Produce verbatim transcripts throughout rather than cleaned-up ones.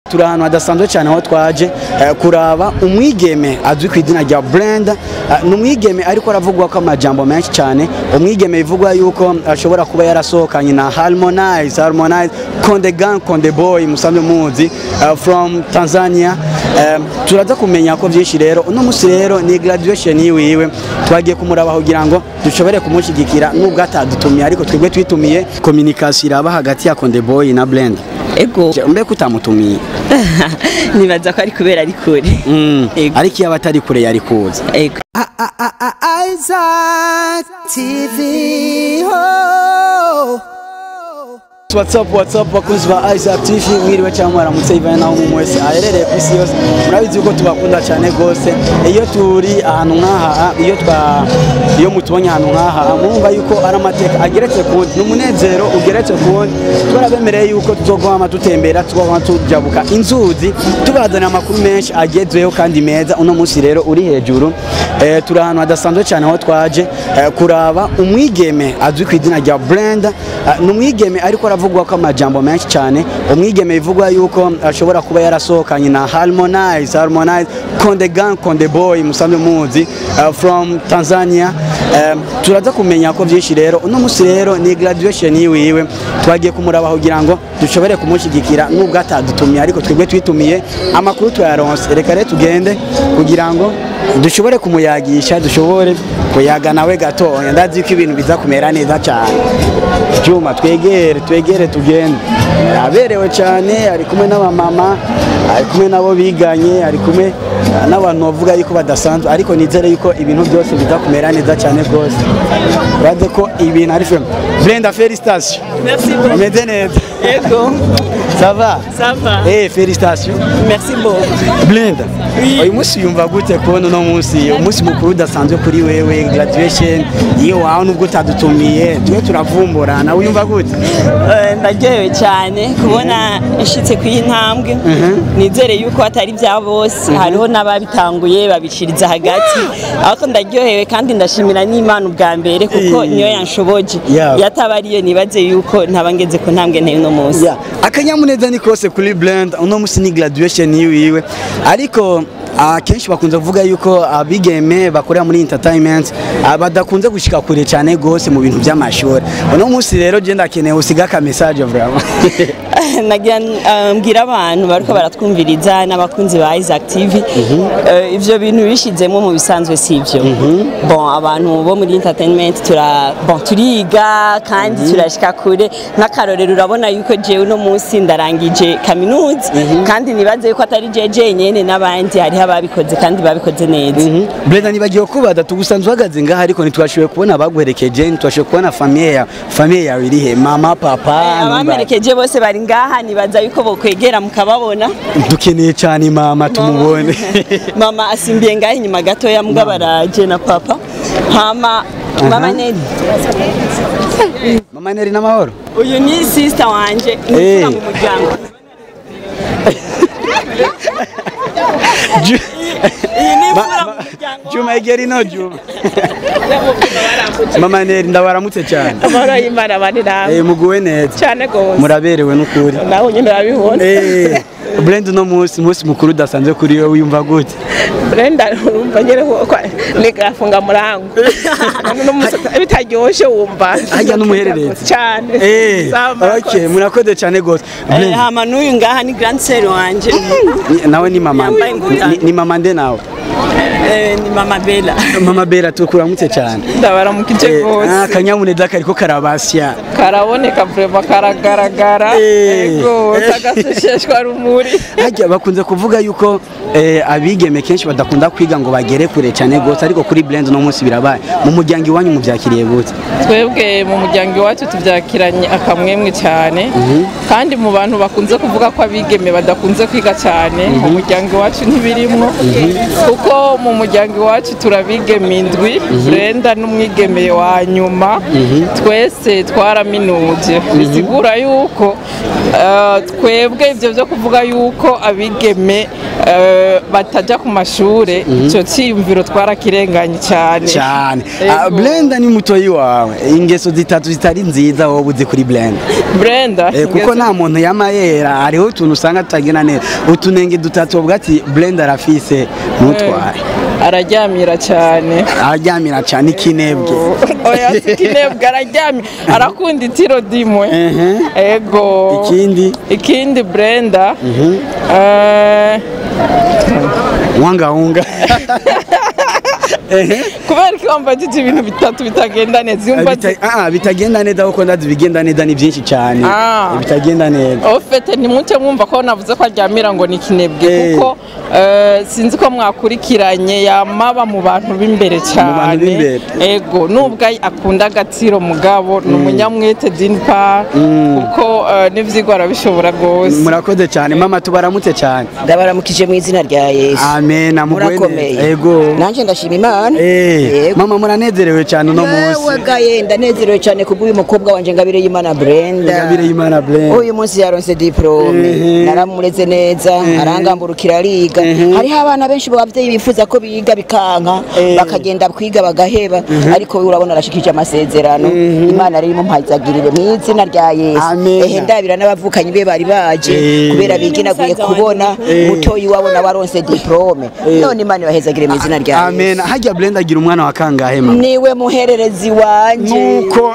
turi ahantu hadasanzwe cyane aho twaje kuraba umwigeme azwi ku idina rya Brenda. Ni umwigeme ariko aravugwa ko amajambo menshi cyane, umwigeme bivugwa yuko ashobora kuba yarasohokanye na Harmonize Harmonize Konde Gang Konde Boy musanzwe muzi from Tanzania. Turaza kumenya ko vyinshi rero uno musi rero ni graduation yiwe, twagiye kumuraba kugira ngo dushobore kumushigikira nubwo atadutumiye, ariko twebwe twitumiye communication iraba hagati ya Konde Boy na Brenda. Ego mbe kutamutumiye nibaza ko ari kubera ari kure. Mm. Ariko yaba atari kure yari kuza. Ego Isaac T V. Oh. What's up, what's up, bakunzi ba Isaac T V, mwiriwe cyangwa mwaramutse ivana naho mumwese aherereye kwisi yose. Murabizi uko tubakunda cyane gose. Iyo turi ahantu nkaha, iyo twa iyo mutubonye ahantu nkaha, mwumva yuko ari amateka ageretse ku n'umunezero ugeretse ku twarabemereye yuko tuzogwama tutembera, tugwama tujabuka inzuzi, tubazana amakuru menshi agezweho kandi meza. Uno musi rero uri hejuru, eh turi ahantu hadasanzwe cyane aho twaje eh, kuraba umwigeme azwi ku idina rya Brenda. Ni umwigeme ariko aravugwa ko amajambo menshi cyane, umwigeme bivugwa yuko ashobora kuba yarasohokanye na Harmonize Harmonize Konde Gang Konde Boy musanzwe muzi from Tanzania. Turaza kumenya ko vyinshi rero uno musi rero ni graduation yiwe, twagiye kumuraba kugira ngo dushobore kumushigikira nubwo atadutumiye, ariko twebwe twitumiye amakuru twayaronse. Reka rero tugende kugira ngo dushobore kumuyagisha, dushobore kuyaga nawe gato. Ndazi ko ibintu biza kumera neza cyane. Juma twegere twegere tugende. Aberewe cyane, ari kumwe n'abamama, ari kumwe nabo biganye, ari kumwe n'abantu bavuga yuko badasanzwe, ariko nizere yuko ibintu byose biza kumera neza cyane gose. Baze ko ibintu ari film. Brenda, félicitations. Merci beaucoup. Umeze neza. Ego Ça va? Ça va. Eh, félicitations. Merci beaucoup. Brenda. Oui. Uyu musi yumva gute kubona no musi umunsi mukuru udasanzwe kuri wewe, graduation iyo wawe nubwo utadutumiye twe turavumbura, nawe yumva gute? Ndaryohewe cyane kubona ishitse ku intambwe. Nizere yuko atari bya bose, hariho n'ababitanguye babishiriza hagati, ariko ndaryohewe kandi ndashimira n'Imana ubwa mbere kuko niyo yanshoboje. Yatabariye nibaze yuko ntabangeze ku ntambwe nte no musi. Akanyamuneza ni kose kuri Brenda. Uno musi ni graduation yiwe, ariko akenshi bakunze kuvuga yuko abigeme bakorera muri entertainment badakunze gushika kure cyane gose mu bintu by'amashuri. Uno musi rero je ndakeneye usiga ka message vraiment. Nagira mbwira abantu bariko baratwumviriza n'abakunzi ba Isaac T V, ivyo bintu bishizemo mu bisanzwe sivyo. Bon, abantu bo muri entertainment tura bon turiga kandi turashika kure. N'akarorero urabona yuko je uno musi ndarangije kaminuza, kandi nibaze yuko atari jeje nyene n'abandi hari ababikoze kandi babikoze neza. Brenda, nibagiye kubaza tugusanzwe hagaze ngaha, ariko ntitwashoboye kubona abagwerekeje, ntitwashoboye kubona famille ya famille yawe iri he, mama papa abamerekeje bose bari ngaha, nibaza yuko bokwegera mukababona. Dukeneye cyane mama tumubone. Mama asimbiye ngaha inyuma gato ya mugabaraje na papa. Hama mama Neri. Mama Neri na mahoro. Uyu ni sister wanje imfura mu muryango. Juma igeri no Juma. Mama Neri ndabaramutse cyane. Amara y'Imana bari nawe. Eh muguwe neza. Cyane gose. Muraberewe n'ukuri. Naho nyine urabibona. Eh Brenda, no musi musi mukuru dasanzwe kuri wewe uyumva gute? Brenda urumva nyere ko nigafunga murango. No musi bitaryoshe wumva. Ajya n'umuhererezi. Cyane. Eh. Okay, murakoze cyane gose. Eh hama n'uyu ngaha ni grand sœur wanje. Nawe ni mama. Ni mama nde nawe? Eh ni mama Bella. Mama Bella tukuramutse cyane. Ndabaramukije gose. Ah kanyamuneza kariko karabasya. Karaboneka vraiment karagaragara. Ego tagasesheshwa rumuri. Hajya bakunze kuvuga yuko abigeme kenshi badakunda kwiga ngo bagere kure cyane gose, ariko kuri Brenda no munsi birabaye. Mu muryango iwanyu mubyakiriye gute? Twebwe mu muryango iwacu tubyakiranye akamwemwe cyane, kandi mu bantu bakunze kuvuga ko abigeme badakunze kwiga cyane mu muryango iwacu ntibirimwo, kuko mu muryango iwacu turabigeme indwi, Brenda n'umwigeme wa nyuma, twese twaraminuje. Bisigura yuko twebwe ivyo byo kuvuga yuko abigeme eh, batajya ku mashure icyo cyiyumviro twarakirenganye cyane cyane. Yego. Ah, Blenda ni mutoyi wawe, ingeso zitatu zitari nziza wowe uzi kuri Blenda. Brenda Eh, kuko nta muntu yamayera, hariho utuntu usanga tutagenda neza, utunenge dutatu bavuga ati Blenda arafise mutware. araryamira cyane Araryamira cyane ikinebwe. oya si kinebwe araryamye arakunda itiro dimwe Ehe. ego Ikindi ikindi Brenda eh, wanga unga. Ehe. kubera ko wambajije ibintu bitatu bitagenda neza yumva Bita- ah, bitagenda neza kuko ndazi bigenda neza ni byinshi cyane. Ah. Bitagenda neza. ofete ntimuce mwumva ko navuze ko aryamira ngo ni kinebwe Eh. kuko eh, sinzi ko mwakurikiranye yamaba mu bantu b'imbere cyane b'imbere. ego nubwo akunda agatsiro mugabo ni umunyamwete dinpa kuko eh, n'ivyigwa arabishobora rwose Murakoze cyane mama, tubaramutse cyane. ndabaramukije mu izina rya Yesu. Amen. Murakomeye. Ego. Nanje ndashima Imana. Eh, Yego. mama muranezerewe cyane uno munsi. Yewe gaye ndanezerewe cyane kubw'uyu mukobwa wanje Ngabire y'Imana Brenda. Ngabire y'Imana Brenda. Uyu munsi yaronse diplome. Ehe. Naramureze neza, arangamburukira ariga. Hariho abana benshi b'abavyeyi bifuza ko biga bikanka, Eh. bakagenda kwiga bagaheba, ariko we urabona arashikije amasezerano. Imana riri mu mpazagirire mu izina rya Yesu. Amen. Ehe ndabira n'abavukanyi be bari baje Eh. kubera biginaguye kubona mutoyi wabo nabaronse diplome. None Imana ibahezagire mu izina rya Yesu. Amen. Hajya Brenda agira umwana wa kangahe mama? Niwe muhererezi wanje. Nuko.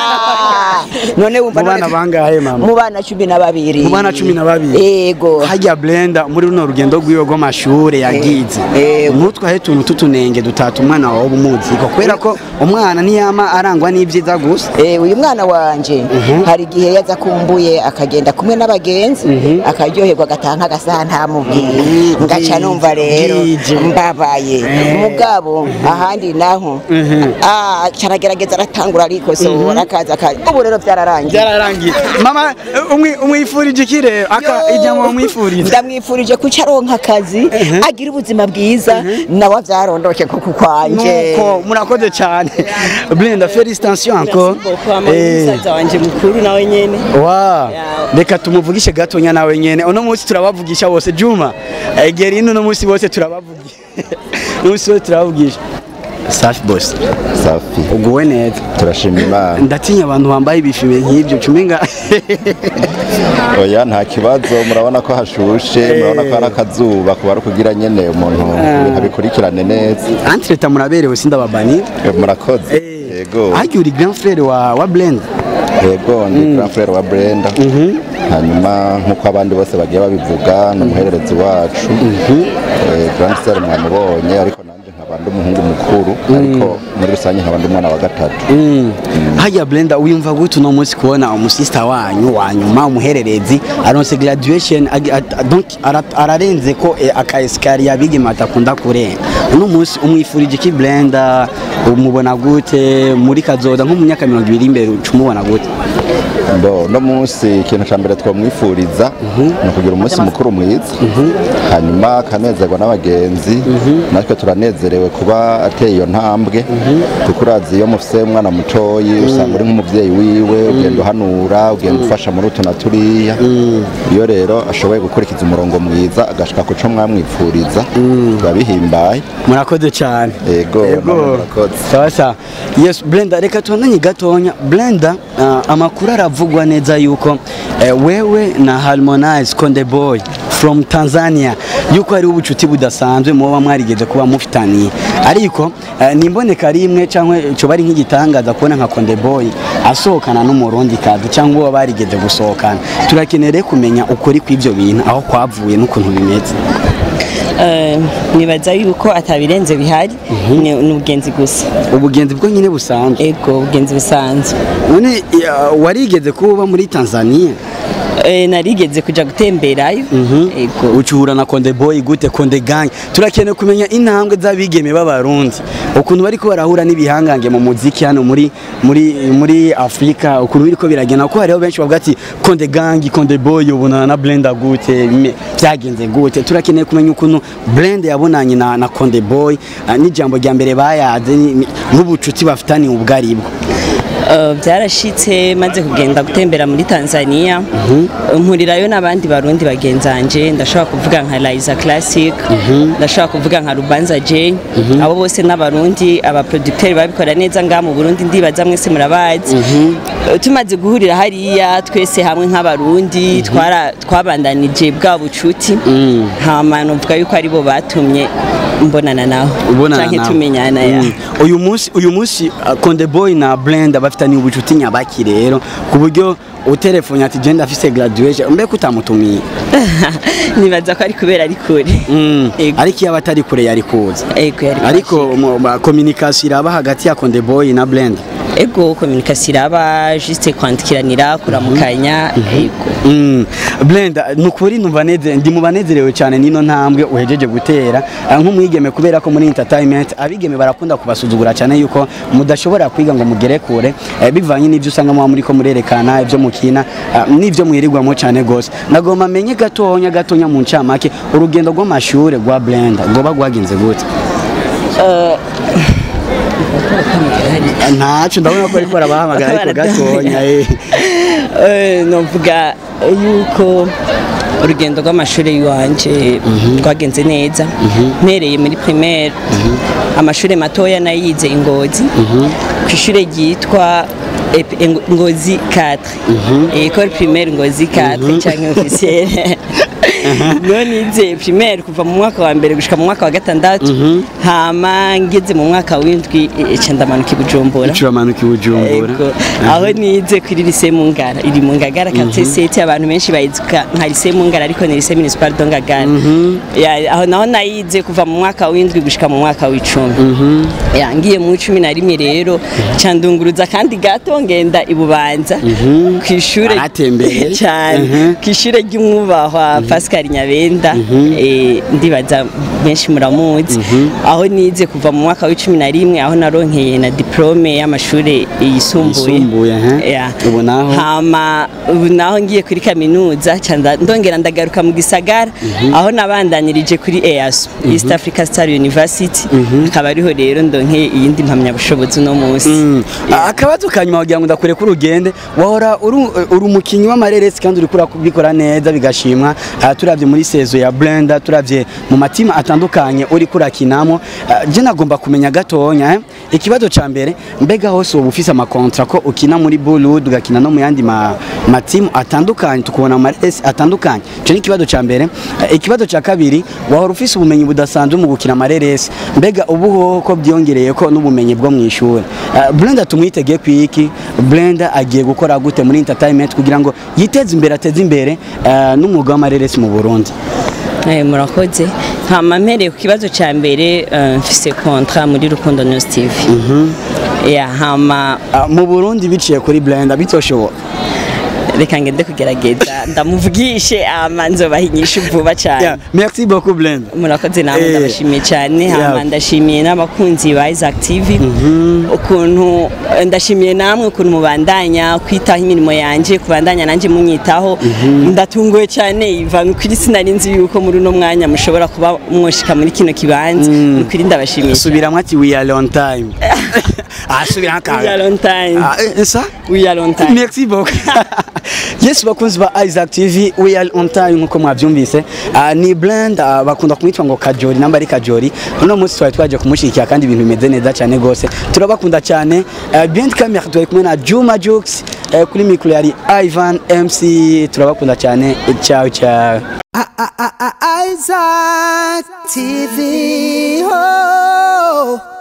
Ah, none wumva Mu bana none- bangahe mama? mu bana cumi na babiri. Mu bana cumi na babiri. Yego. Hajya Brenda muri runo rugendo rw'iwe rw'amashure yagize. Eh. Mutwahe tuntu tutunenge dutatu umwana wawe umuzi ko kubera ko umwana niyama arangwa n'ibyiza gusa. Eh, uyu mwana wanje hari igihe yaza kumbuye akagenda kumwe n'abagenzi akaryoherwa agatanka agasaha ntamubwiye ngaca numva rero Bwije. mbabaye mugabo ahandi naho ah caragerageza aratangura ariko so arakaza akazi ubu rero byararangiye Byararangiye. Mama umwi umwifurije ikire aka ijambo umwifuriza. ndamwifurije kuca aronka akazi agira ubuzima bwiza nawe avyarondoke kuko kwanje Nuko murakoze cyane. Brenda félicitations encore. Eh. umusaza wanje mukuru nawe nyene Wa, reka tumuvugishe gatonya nawe nyene. Uno munsi turabavugisha bose Juma. Egera ino no munsi bose turabavugisha. Umunsi bose turabavugisha. Safi boss. Safi. Uguwe neza. Turashima Imana. Ndatinya abantu bambaye ibifime nk'ibyo cumenga. Oya nta kibazo murabona ko hashushe murabona ko hari akazuba kuba ari kugira nyene umuntu abikurikirane neza. Entreta muraberewe sindababani. Eh, Murakoze. Yego. Hajya uri grand frère wa wa Blend. Yego ndi grand frère wa Brenda. Hanyuma nkuko abandi bose bagiye babivuga n'umuhererezi wacu. Eh, Grand sœur mwamubonye ariko nanje nkabandi umuhungu mukuru ariko muri rusange nkabandi umwana wa gatatu. Hajya Blenda uyumva gute uno munsi kubona umusista wanyu wanyuma umuhererezi aronse graduation ag- at- donc ara- ararenze ko eh, aka escalier abigema atakunda kurenga. Uno munsi umwifurije ki Blenda umubona gute muri kazoza nko mu myaka mirongo ibiri imbere ucumubona gute? Ndo no munsi ikintu ca mbere twamwifuriza no kugira umunsi mukuru mwiza hanyuma kanezerwa n'abagenzi natwe turanezerewe kuba ateye iyo ntambwe kuko urazi iyo mufise umwana mutoyi usanga uri nk'umuvyeyi wiwe ugenda uhanura ugenda ufasha muri utu na turiya iyo rero ashoboye gukurikiza umurongo mwiza agashika ku co mwamwifuriza biba bihimbaye. Murakoze cyane. Yego murakoze. Sawa sawa. Yes Brenda reka tuandanye gatonya. Brenda uh, amakuru aravugwa neza yuko eh, wewe na Harmonize Konde Boy from Tanzania yuko ari ubucuti budasanzwe muba mwarigeze kuba mufitaniye ariko eh, nimboneka rimwe cyangwa cyo bari nk'igitangaza kubona nka Konde Boy asohokana n'umurundi kazi cyangwa barigeze gusohokana. Turakenere kumenya ukuri kw'ivyo bintu aho kwavuye n'ukuntu bimeze. Eh, nibaza yuko atabirenze bihari ni ni ubugenzi gusa Ubugenzi bwo nyine busanzwe. ego ubugenzi busanzwe None ya, warigeze kuba muri Tanzania? Eh, narigeze kuja gutemberayo ego Ucuhura na Konde Boy gute Konde Gang? Turakeneye kumenya intambwe z'abigeme b'abarundi. Ukuntu bariko barahura n'ibihangange mu muziki hano muri muri muri Afrika, ukuntu biriko biragenda ko hariho benshi bavuga ati Konde Gang, Konde Boy ubonana na Blenda gute, byagenze gute. Turakeneye kumenya ukuntu Blenda yabonanye na, na Konde Boy uh, n'ijambo rya mbere bayaze n'ubucuti bafitani ubwaribwo. Uh, byarashitse maze kugenda gutembera muri Tanzania mpurirayo n'abandi barundi bagenzanje ndashobora kuvuga nka Liza Classic ndashobora kuvuga nka Rubanza J abo bose n'abarundi aba producteur babikora neza nga mu Burundi ndibaza mwese murabazi tumaze guhurira hariya twese hamwe nk'abarundi twara twabandanije bwa bucuti hama novuga yuko ari bo batumye mbonana naho canke tumenyana ya uyu munsi uyu munsi Konde Boy na Blenda bafitanye ubucuti nyabaki rero ku buryo utelefone ati genda afise graduation mbe kutamutumiye nibaza ko ari kubera ari kure ariko yaba atari kure yari kuza ariko communication iraba hagati ya Konde Boy na Blenda ego communication iraba juste kwandikiranira kuramukanya ego mm. Blenda nukuri numva neze ndi mubanezerewe cyane nino ntambwe uhejeje gutera nk'umwigeme kubera ko muri entertainment abigeme barakunda kubasuzugura cyane yuko mudashobora kwiga ngo mugere kure bivanye n'ivyo usanga mu muri ko murerekana ivyo mukina n'ivyo mwirirwamo cyane gose nagomba menye gatonya gatonya mu ncamake urugendo rw'amashure rwa Blenda goba gwagenze gute ntacu ndabona ko ariko arabahamagara ariko gatonya eh novuga yuko urugendo rw'amashuri yanje rwagenze neza mpereye muri primaire amashuri matoya nayize ingozi kw'ishure ryitwa Ngozi quatre école primaire Ngozi quatre cyangwa officielle nonize primaire kuva mu mwaka wa mbere gushika mu mwaka wa gatandatu hama ngeze mu mwaka w'indwi icandamanuka ibujumbura icandamanuka ibujumbura aho nize kuri lycée mu Ngara iri mu Ngagara kateseti abantu benshi bayizuka nka lycée mu Ngara ariko ni lycée municipal de Ngagara aho naho nayize kuva mu mwaka w'indwi gushika mu mwaka w'icumi yangiye mu cumi na rimwe rero candunguruza kandi gato ngenda ibubanza kw'ishure atembere cyane kw'ishure ry'umwubahwa Pascal Nyabenda ndibaza benshi muramuzi aho nize kuva mu mwaka wa cumi na rimwe aho naronkeye na diplome y'amashure yisumbuye ubu naho hama ubu naho ngiye kuri kaminuza cyanda ndongera ndagaruka mu gisagara aho nabandanirije kuri E A S East Africa Star University akaba ariho rero ndonkeye iyindi mpamya bushobozi no munsi akabazo kanyuma wagira ngo ndakure ku rugende wahora uri umukinyi w'amareresi kandi uri kura kubikora neza bigashimwa turavye muri sezo ya Blenda turavye mu matima atandukanye uri kurakinamo je nagomba kumenya gatonya ikibazo ca mbere mbega hose ubu ufise ama contrat ko ukina muri Burundi ugakina no mu yandi ma matimu atandukanye tukubona amaresi atandukanye cyo ni ikibazo ca mbere ikibazo ca kabiri wahora ufise ubumenyi budasanzwe mu gukina amareresi mbega ubu ko byongereye ko n'ubumenyi bwo mwishuri Blenda tumwitege kwiki Blenda agiye gukora gute muri entertainment kugira ngo yiteze imbere ateze imbere n'umwuga w'amareresi mu Burundi eh murakoze hama mpereye ku kibazo ca mbere mfise contrat muri Rukundo News T V ya hama mu Burundi biciye kuri Blenda bitoshoboka reka ngende kugerageza ndamuvugishe ama nzobahinyisha vuba cyane merci beaucoup Blenda murakoze namwe ndabashimiye cyane hama ndashimiye n'abakunzi ba Isaac T V ukuntu ndashimiye namwe ukuntu mubandanya kwitaho imirimo yanje kubandanya nanje munyitaho ndatunguwe cyane iva kuri sinari nzi yuko muri no mwanya mushobora kuba mwoshika muri kino kibanza kuri ndabashimiye subiramwe ati we are on time ah subira nka we are on time ah ça we are on time merci beaucoup Yes bakunzi ba Isaac T V we are on time nkuko mwavyumvise ni Blenda bakunda kumwitwa ngo Kajori namba ari Kajori uno munsi twari twaje kumushikira kandi ibintu bimeze neza cyane gose turabakunda cyane behind camera twaye kumwe na Juma Jux kuri micro yari Ivan M C turabakunda cyane ciao ciao Isaac T V oh